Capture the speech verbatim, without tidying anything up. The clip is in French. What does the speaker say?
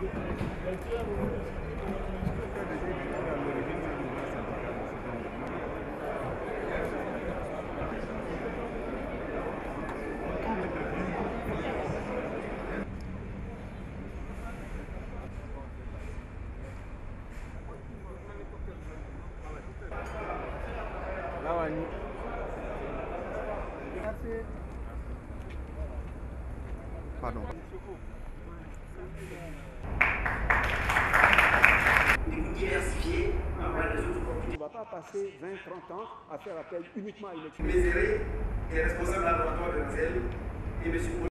Pardon. Diversifier, avoir les autres On ne va pas passer vingt trente ans à faire appel uniquement à une Mézéré est responsable laboratoire de Nazel et M.